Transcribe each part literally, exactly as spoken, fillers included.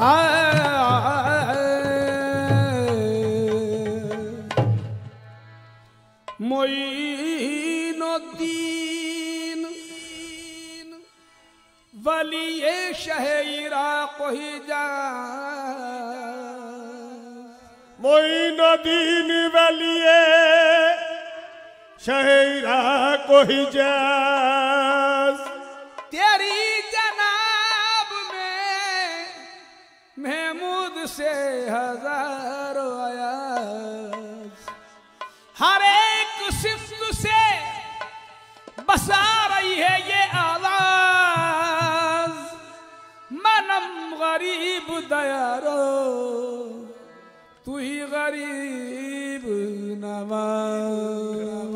मोइनुद्दीन वलिए शहरा कोई जा मोइनुद्दीन वलिए शहरा कोई जा तेरी जनाब में महमूद से हजारों आया हर एक सिफ्त से बसा रही है ये आवाज मनम गरीब दयारो तू ही गरीब नवाज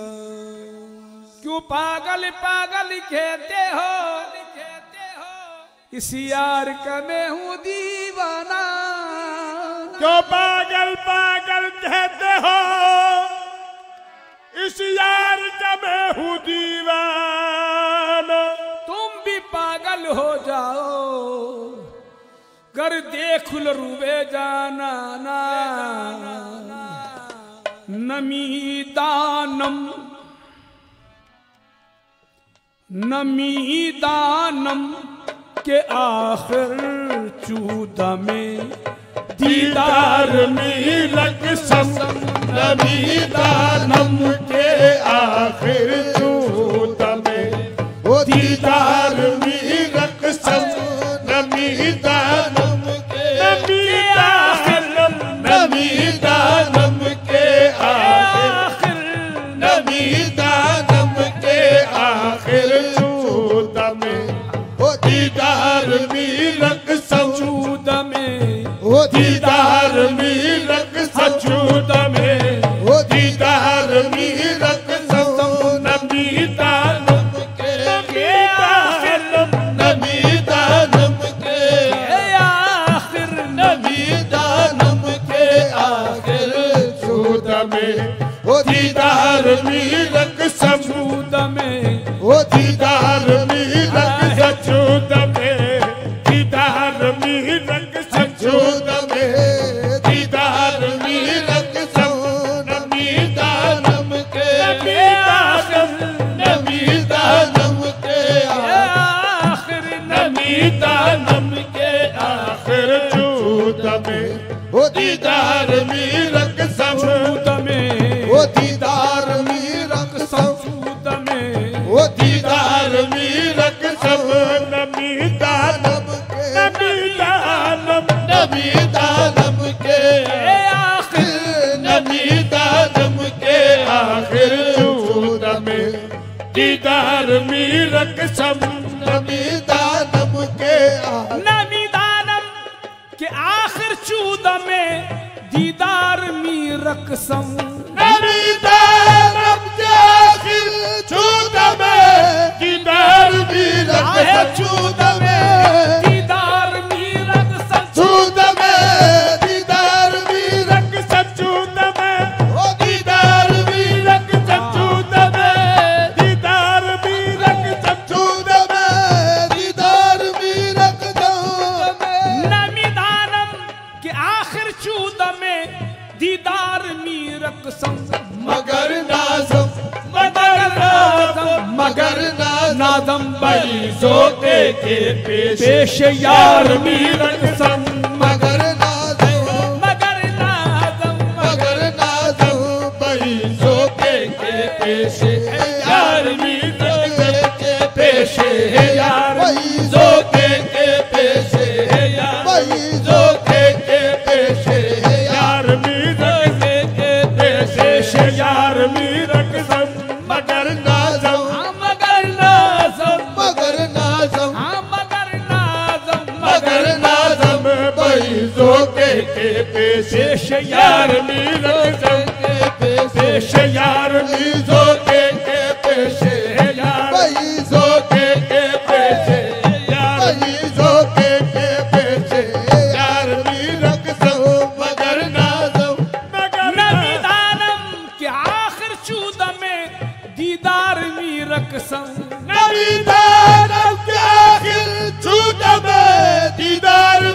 क्यों पागल पागल कहते हो इस यार का मैं हूँ दीवाना क्यों पागल पागल कहते हो इस यार का मैं हूँ दीवाना तुम भी पागल हो जाओ कर देख रुबे जाना ना नमी दानम नमी दानम के आखिर चूदा में दीदार मिलक सम नमी दानम के आखिर चूदा में वो दीदार मिलक सम नमी दानम के नमी दानम नमी दानम के आखिर नमी दानम के आखिर चूदा में वो दीदार मिलक सजूद में वो दीदार मिलक सजूद में वो दीदार मिलक नबी दानम के आखिर नबी दानम के आखिर नबी दानम के आखिर चूद में वो दीदार मिलक सजूद में वो दीदार मिलक सजूद में दीदार मिलक सजूद में दीदार मिलक नबी दानम के नबी दानम के आखिर नबी दानम के आखिर चूद में वो दीदार मिलक सजूद में वो दीदार मिलक सजूद में वो दीदार मिलक सब नबी दानम के नबी दानम नबी दानम के आखिर नबी दानम के आखिर चूद में दीदार मिलक सब नबी दानम के नबी दानम के आखिर चूद में दीदार मीरक सम नबी दानम के आखिर चूद में दीदार मिलक चूद में दीदार मीरक सम चूद में दीदार मिलक सचूद में ओ दीदार मिलक सचूद में दीदार मिलक सचूद में दीदार मिलक सचूद में नबी दानम के आखिर चूद में दीदार मीरक सम मगर नाज़म मगर नाज़म मगर नाज़म बड़ी जोते के पेश पेश यार मीरक सम मगर नाज़म मगर नाज़म मगर नाज़म बड़ी जोते के पेश यार मीरक के पेश है यार जोते के पेश है यार जोते के पेश है यार मीरक के पेश यार मीरक सम मगर नाज़म मगर नाज़म मगर नाज़म मगर नाज़म मगर नाज़म बई जोते के पेश यार मीरक के पेश यार मी जोते के पेश यार बई जोते के पेश यार बई जोते के पेश यार मीरक सम मगर नाज़म नबी दानम के आखिर चूद में दीदार मीरक सम नबी दानम के आखिर चूद में दीदार मीरक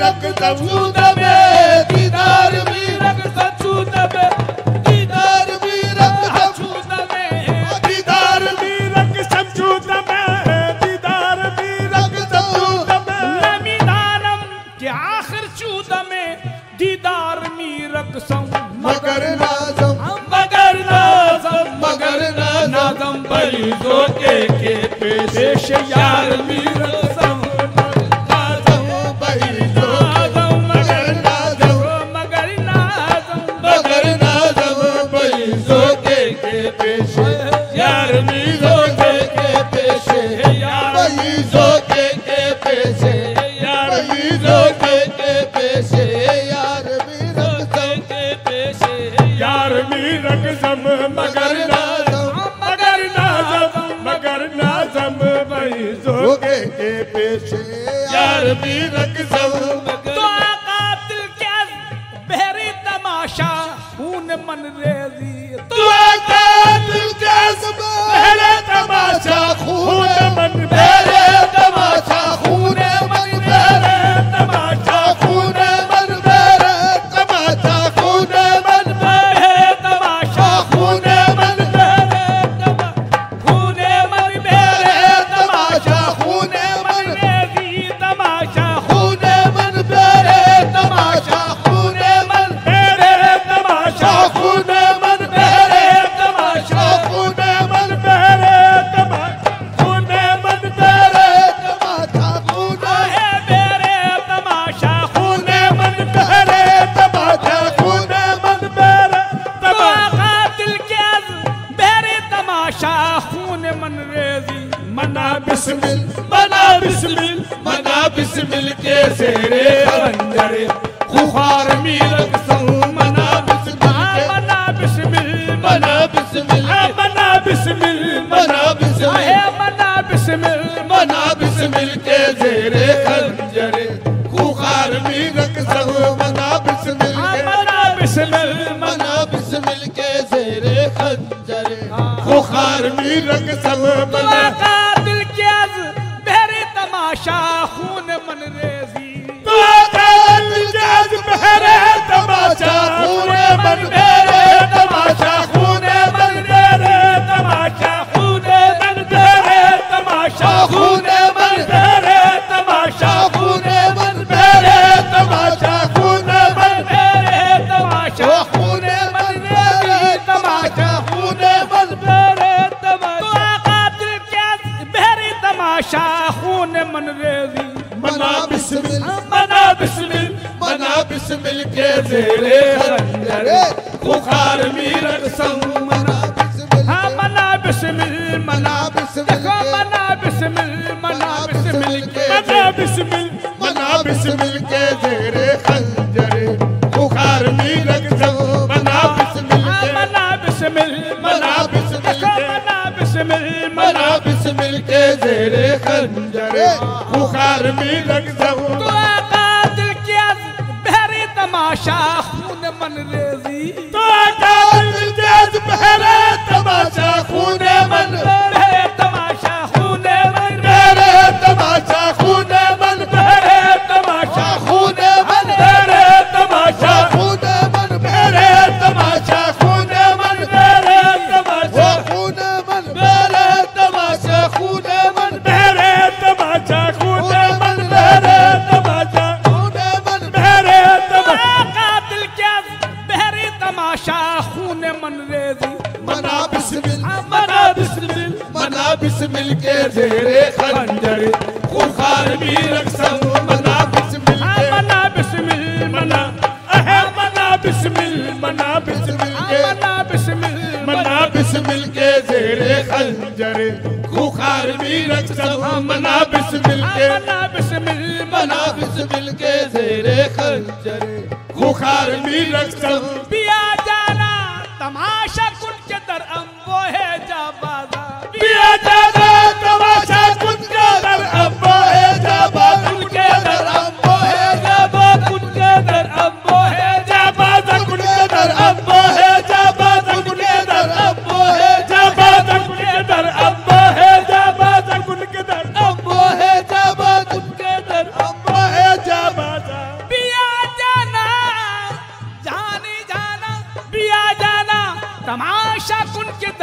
रक़्सम सूद में दीदार भी रक़्सम सूद में दीदार भी रक़्सम सूद में दीदार भी रक़्सम सूद में दीदार भी रक़्सम सूद में नमीदानम के आखिर चूद में दीदार मी रक़्सम मगर नाज़म मगर नाज़म मगर नाज़म नाज़म बड़ी जोके के पेश यार मी रक़्सम नाज़म बही जो मगर नाज़म मगर नाज़म मगर नाज़म बही जो के के पेश यार मीरो के के पेश यार बही जो के के पेश यार मीरो के के पेश यार मीरो के पेश यार मीरक सम मगर नाज़म मगर नाज़म मगर नाज़म बही जो के के पेश यार मीरक सम तो कातिल क्या बहरी तमाशा खून मन रेजी तू कातिल कैसे पहले तमाशा खून मन मेरे तमाशा खून मन मेरे तमाशा खून मन मेरे तमाशा खून मन मेरे तमाशा खून मन मेरे खून मन मेरे तमाशा खून मन रेजी तमाशा खून मन मेरे तमाशा खून मन मेरे तमाशा खून मन मेरे तमाशा खून मन मेरे तमाशा खून मन मेरे तमाशा खून है मेरे तमाशा खून मन मेरे तमाशा खून मन मेरे तमाशा कातिल क्या बहरी तमाशा खून मन रेजी मना बिस्मिल मना बिस्मिल मना बिस्मिल के सेरे खंजरे खुखार मीरक संग मना बिस्मिल के मना बिस्मिल मना बिस्मिल मना बिस्मिल मना बिस्मिल है मना बिस्मिल मना बिस्मिल के जेरे खंजरे खुखार मीरक संग मना बिस्मिल के मना बिस्मिल मना बिस्मिल के जेरे खंजरे खुखार मीरक संग मना कातिल क्या बहरी तमाशा खून मन रेजी तो कातिल जाज पहरे तमाशा खून मन मेरे तमाशा खून मन मेरे तमाशा खून मन मेरे तमाशा खून मन मेरे तमाशा खून मन मेरे तमाशा खून मन मेरे तमाशा खून मन मेरे तमाशा खून मन मेरे तमाशा कातिल क्या बहरी तमाशा खून मन रेजी मना बिस्मिल मना बिस्मिल मना बिस्मिल के जेरे खंजरे खुखार मीरक संग मना बिस्मिल हाँ मना बिस्मिल मना बिस्मिल देखो मना बिस्मिल मना बिस्मिल के मना बिस्मिल मना बिस्मिल के जेरे खंजरे खुखार मीरक संग मना बिस्मिल हाँ के मना बिस्मिल मना बिस्मिल देखो के मना बिस्मिल मना बिस्मिल के जेरे खंजरे खुखार मीरक संग तो कातिल क्या बहरी तमाशा खून मन रेजी तो कातिल जाज पहरे तमाशा खून मन बहरे तमाशा खून मन मेरे तमाशा खून मन मेरे तमाशा खून मन मेरे तमाशा खून मन मेरे तमाशा खून मन मेरे तमाशा खून मन मेरे तमाशा खून मन मेरे तमाशा खून मन मेरे तमाशा खून मन मेरे तमाशा कातिल क्या बहरी तमाशा खून मन रेजी मना बिस्मिल मना बिस्मिल मना बिस्मिल के जेरे खंजरे खुखार मीरक संग मना बिस्मिल हाँ के मना बिस्मिल मना अहे मना बिस्मिल मना बिस्मिल के मना बिस्मिल मना बिस्मिल के जेरे खंजरे खुखार मीरक संग मना बिस्मिल के मना बिस्मिल मना बिस्मिल के जेरे खंजरे खुखार मीरक संग पिया जाना तमाशा कुन के दर अम्बो है जा बाजा पिया जाना तमाशा कुन के दर अम्बो है जा बाजा कुन के दर अम्बो है जा बाजा कुन के दर अम्बो है जा बाजा कुन के दर अम्बो है जा बाजा कुन के दर अम्बो है जा बाजा कुन के दर अम्बो है जा बाजा कुन के दर अम्बो है जा बाजा कुन के दर अम्बो है जा बाजा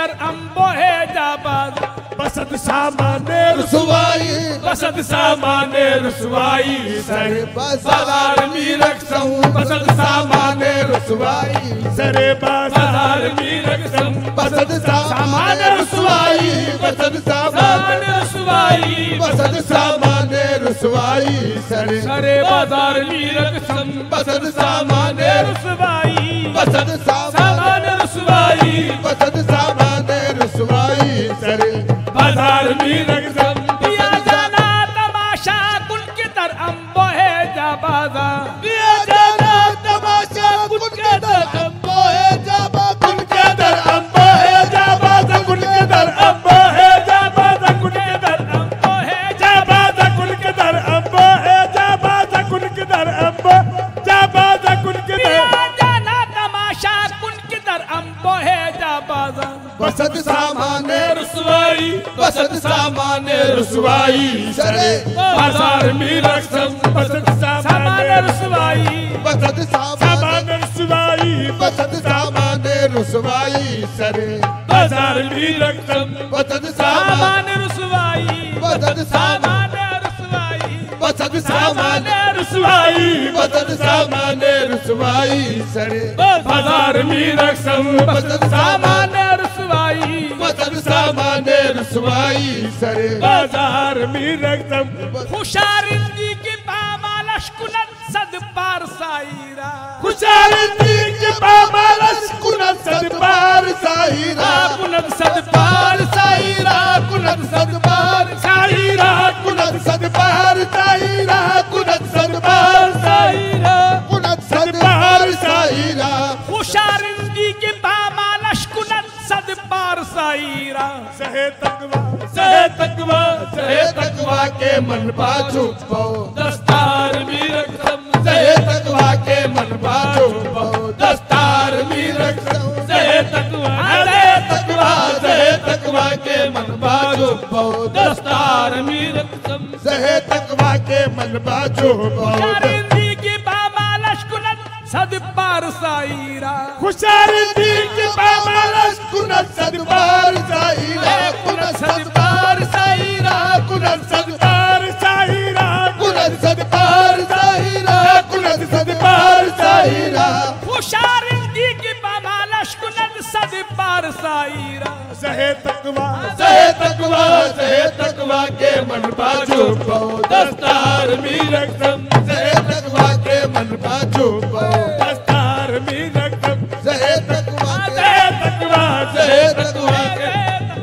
दर अम्बो है जाबाज बसद सामाने रसवाई बसद सामाने रसवाई सरे बाजार में रखसम बसद सामाने रसवाई सरे बाजार में रखसम बसद सामाने रसवाई बसद सामाने रसवाई बसद सामाने रसवाई सरे सरे बाजार में रखसम बसद सामाने रसवाई बसद सामाने रसवाई बसद सामाने रसवाई सरे बाजार में रखसम दिया जाना तमाशा कुल के दर अम्बो है जाबाजा दिया जाना तमाशा कुल के दर अम्बो है जाबा कुल के दर अम्बो है जाबाजा कुल के दर अम्बो है जाबाजा कुल के दर अम्बो है जाबाजा कुल के दर अम्बो है जाबाजा कुल के दर अम्बो जाबाजा कुल के दर दिया जाना तमाशा कुल के दर अम्बो है जाबाजा बसद सामाने रसवाई बसद सामाने रसवाई सरे बाजार में रखसम बसद सामाने रसवाई बसद सामाने रसवाई बसद सामाने रसवाई सरे बाजार में रखसम बसद सामाने रसवाई बसद सामाने रसवाई बसद सामाने रसवाई बसद सामाने रसवाई सरे बाजार में रखसम बसद सामाने रसवाई बसद सामाने रसवाई सरे बाजार में रखसम खुशारिंदी की पामालश कुनत सद पार साईरा खुशारिंदी की पामालश कुनत सद पार साईरा कुनत सद पार साईरा कुनत सद पार साईरा कुनत सद पार साईरा कुनत सद पार साईरा कुनत सद पार साईरा खुशारिंदी की पामालश कुनत सद पार साईरा सहे तकवा सहे तकवा सहे तकवा के मन बाजू पाओ दस्तार में रखसम सहे तकवा के मन बाजू पाओ दस्तार में रखसम सहे तकवा सहे तकवा सहे तकवा के मन बाजू पाओ दस्तार में रखसम सहे तकवा के मन बाजू पाओ खुशारिंदी की पामालश कुनत सद पार साईरा खुशारिंदी की पामालश कुनत सद पार साईरा कुनत सद पार साईरा कुनत सद पार साईरा कुनत सद पार साईरा कुनत सद पार साईरा खुशारिंदी की पामालश कुनत सद पार साईरा सहे तकवा सहे तकवा सहे तकवा के मन बाजू पाओ दस्तार में रखसम सहे तकवा के मन बाजू पाओ दस्तार में रखसम सहे तकवा सहे तकवा सहे तकवा के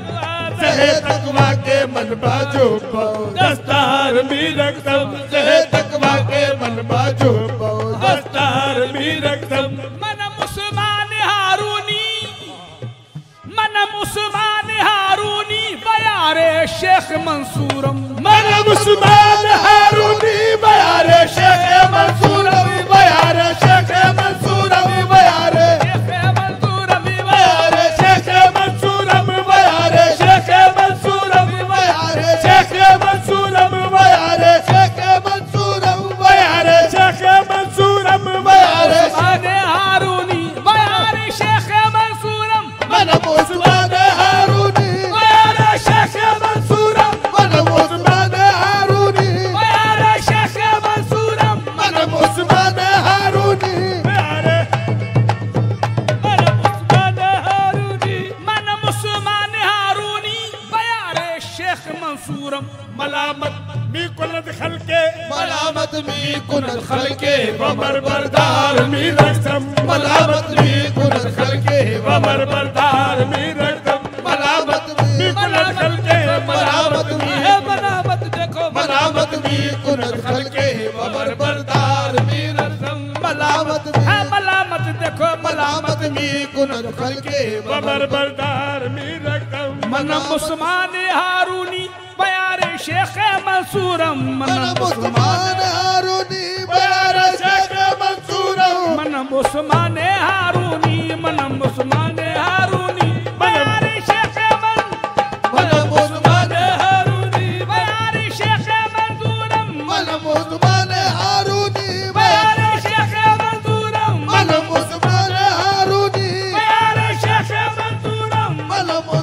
सहे तकवा के मन बाजू पाओ दस्तार में रखसम सहे तकवा के मन बाजू पाओ दस्तार में रखसम मन मुस्मान हारूनी मन मुस्मान हारूनी बयारे शेख मंसूरम मन मुस्मान हारूनी बयारे शेख मंसूरम बयारे शेख मंसूरम बयारे शेख मंसूरम बयारे शेख मंसूरम बयारे शेख मंसूरम बयारे शेख मंसूरम बयारे शेख मंसूरम बयारे शेख मंसूरम बयारे मुस्मान हारूनी बयारे शेख मंसूरम मन मुस्मान हारूनी बयारे शेख मंसूरम मन मुस्मान हारूनी बयारे शेख मंसूरम मन मुस्मान हारूनी बयारे मन मुस्मान हारूनी मन मुस्मान हारूनी बयारे शेख मंसूरम मलामत मी कुनत खलके मलामत मी कुनत खलके वमर बरदार मी रखसम मलामत मी कुनत खलके वमर बरदार मी रखसम मलामत मी कुनत खलके मलामत मी है मलामत देखो मलामत मी कुनत खलके वमर बरदार मी रखसम मलामत है मलामत देखो मलामत मी कुनत खलके वमर बरदार मी रखसम मन मुस्मान हारूनी बयारे शेख मंसूरम मन मुस्मान हारूनी बयारे शेख मंसूरम मन मुस्मान हारूनी मन मुस्मान हारूनी बयारे शेख मन मन मुस्मान हारूनी बयारे शेख मंसूरम मन मुस्मान हारूनी बयारे शेख मंसूरम मन मुस्मान हारूनी बयारे शेख मंसूरम मन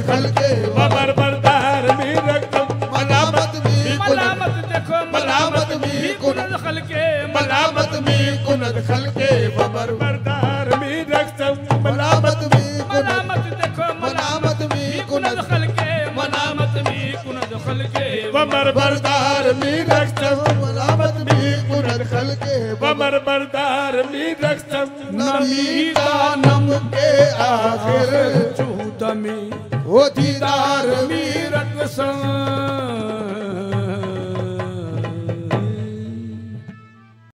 खलके बबर बरदार मी रक्तम मलामत मी कुनत मलामत देखो मलामत मी कुनत खलके मलामत मी कुनत खलके बबर बरदार मी रक्तम मलामत मी कुनत मलामत देखो मलामत मी कुनद कुनत खलके मलामत मी कुनद खलके बबर बरदार मी रक्तम मलामत मी कुनत खलके बबर बरदार मी रक्तम नमीता नम के आखिर चूत में वो दीदार मीरत संग